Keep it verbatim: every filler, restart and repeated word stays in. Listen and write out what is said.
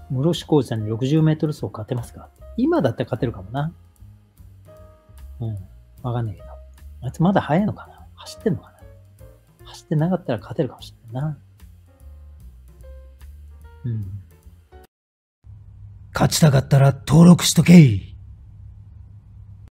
室伏浩二さんにろくじゅうメートル走勝てますか？今だったら勝てるかもな。うん。わかんないけど。あいつまだ速いのかな？走ってんのかな？走ってなかったら勝てるかもしれないな。うん。 勝ちたかったら登録しとけい。